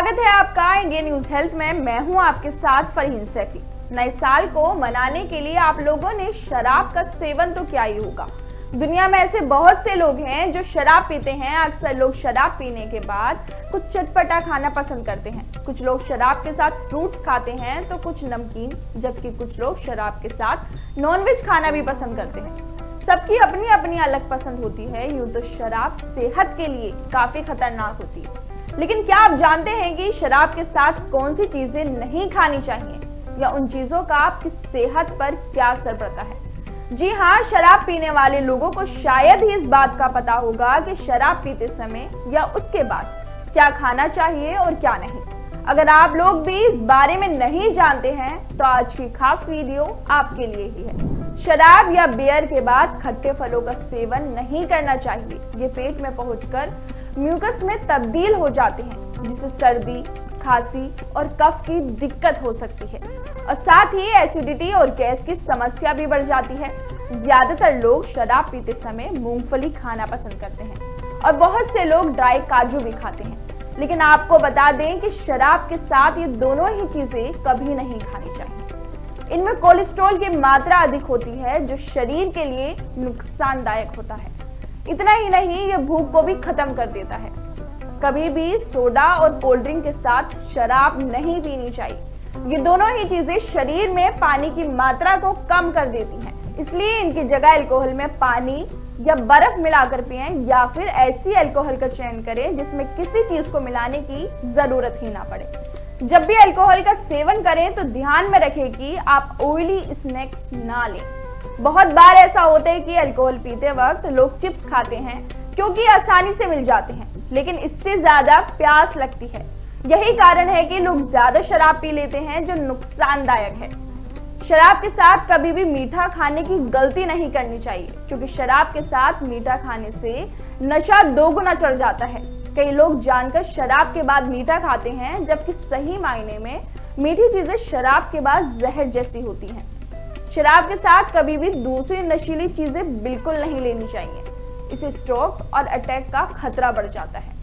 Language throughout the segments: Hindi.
स्वागत है आपका इंडिया न्यूज हेल्थ में। मैं हूं आपके साथ फरहीन सैफी। नए साल को मनाने के लिए आप लोगों ने शराब का सेवन तो किया ही होगा। दुनिया में ऐसे बहुत से लोग हैं जो शराब पीते हैं। अक्सर लोग शराब पीने के बाद कुछ चटपटा खाना पसंद करते हैं। कुछ लोग शराब के साथ फ्रूट्स खाते हैं तो कुछ नमकीन, जबकि कुछ लोग शराब के साथ नॉनवेज खाना भी पसंद करते हैं। सबकी अपनी अपनी अलग पसंद होती है। यूं तो शराब सेहत के लिए काफी खतरनाक होती है, लेकिन क्या आप जानते हैं कि शराब के साथ कौन सी चीजें नहीं खानी चाहिए या उन चीजों का आपकी सेहत पर क्या असर पड़ता है? जी हाँ, शराब पीने वाले लोगों को शायद ही इस बात का पता होगा कि शराब पीते समय या उसके बाद क्या खाना चाहिए और क्या नहीं। अगर आप लोग भी इस बारे में नहीं जानते हैं तो आज की खास वीडियो आपके लिए ही है। शराब या बियर के बाद खट्टे फलों का सेवन नहीं करना चाहिए। ये पेट में पहुंचकर म्यूकस में तब्दील हो जाते हैं, जिससे सर्दी, खांसी और कफ की दिक्कत हो सकती है और साथ ही एसिडिटी और गैस की समस्या भी बढ़ जाती है। ज्यादातर लोग शराब पीते समय मूंगफली खाना पसंद करते हैं और बहुत से लोग ड्राई काजू भी खाते हैं, लेकिन आपको बता दें कि शराब के साथ ये दोनों ही चीजें कभी नहीं खानी चाहिए। इनमें कोलेस्ट्रॉल की मात्रा अधिक होती है जो शरीर के लिए नुकसानदायक होता है। इतना ही नहीं, ये भूख को भी खत्म कर देता है। कभी भी सोडा और कोल्ड ड्रिंक के साथ शराब नहीं पीनी चाहिए। ये दोनों ही चीजें शरीर में पानी की मात्रा को कम कर देती हैं, इसलिए इनकी जगह अल्कोहल में पानी या बर्फ मिलाकर पिएं या फिर ऐसी अल्कोहल का चयन करें जिसमें किसी चीज को मिलाने की जरूरत ही ना पड़े। जब भी अल्कोहल का सेवन करें तो ध्यान में रखें कि आप ऑयली स्नैक्स ना लें। बहुत बार ऐसा होता है कि अल्कोहल पीते वक्त लोग चिप्स खाते हैं क्योंकि आसानी से मिल जाते हैं, लेकिन इससे ज्यादा प्यास लगती है। यही कारण है कि लोग ज्यादा शराब पी लेते हैं जो नुकसानदायक है। शराब के साथ कभी भी मीठा खाने की गलती नहीं करनी चाहिए, क्योंकि शराब के साथ मीठा खाने से नशा दोगुना चढ़ जाता है। कई लोग जानकर शराब के बाद मीठा खाते हैं, जबकि सही मायने में मीठी चीजें शराब के बाद जहर जैसी होती हैं। शराब के साथ कभी भी दूसरी नशीली चीजें बिल्कुल नहीं लेनी चाहिए। इससे स्ट्रोक और अटैक का खतरा बढ़ जाता है।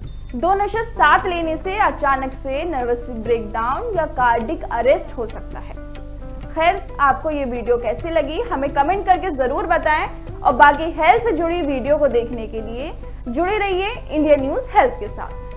दो नशा साथ लेने से अचानक से नर्वस ब्रेकडाउन या कार्डिक अरेस्ट हो सकता है। खैर, आपको ये वीडियो कैसी लगी हमें कमेंट करके जरूर बताएं और बाकी हेल्थ से जुड़ी वीडियो को देखने के लिए जुड़े रहिए इंडिया न्यूज हेल्थ के साथ।